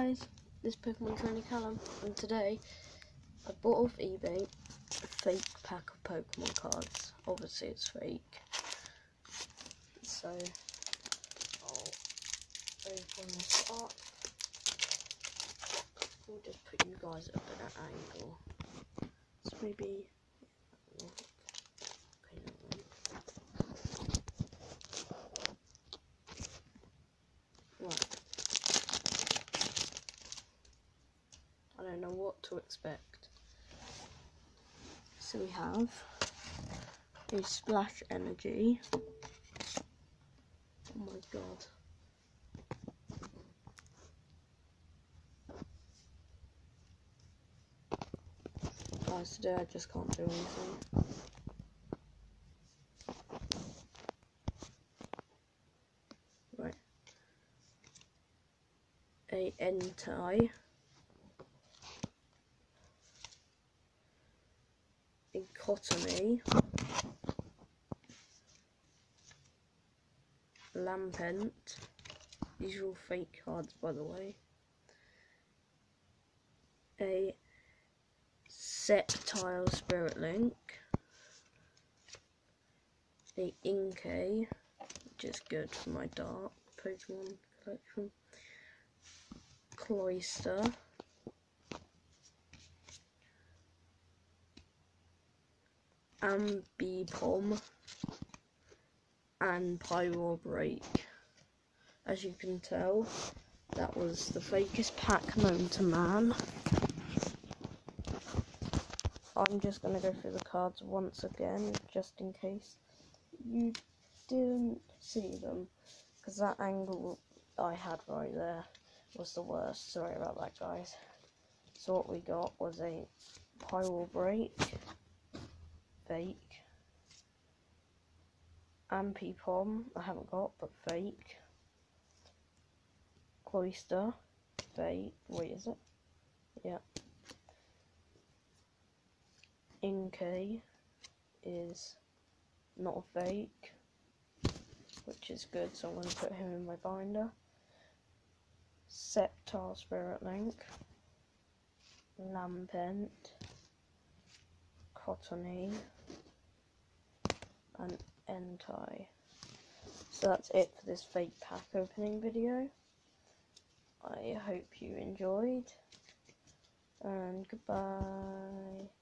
guys, this Pokemon Trainer Callum, and today I bought off eBay a fake pack of Pokemon cards. Obviously it's fake, so I'll open this up. We'll just put you guys up at an angle. So maybe right. I don't know what to expect. So we have a Splash Energy. Oh my god. Guys, today I just can't do anything. Right. A Entei. A Cottonee. Lampent. These are all fake cards, by the way. A Sceptile Spirit Link. A Inkay, which is good for my dark Pokemon collection. Cloyster. Ambipom. And Pyro Break. As you can tell, that was the fakest pack known to man. I'm just going to go through the cards once again, just in case you didn't see them, because that angle I had right there was the worst. Sorry about that, guys. So what we got was a Pyro Break, fake. Ambipom, I haven't got, but fake. Cloyster, fake. Wait, is it? Yeah. Inkay is not a fake, which is good, so I'm going to put him in my binder. Sceptile Spirit Link, Lampent, Cottonee, and Entei. So that's it for this fake pack opening video. I hope you enjoyed, and goodbye.